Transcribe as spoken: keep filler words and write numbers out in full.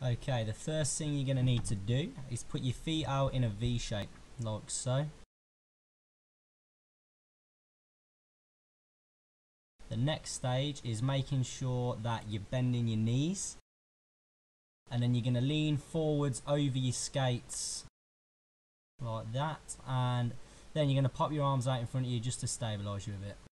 Okay, the first thing you're going to need to do is put your feet out in a V shape, like so. The next stage is making sure that you're bending your knees, and then you're going to lean forwards over your skates like that, and then you're going to pop your arms out in front of you just to stabilise you a bit.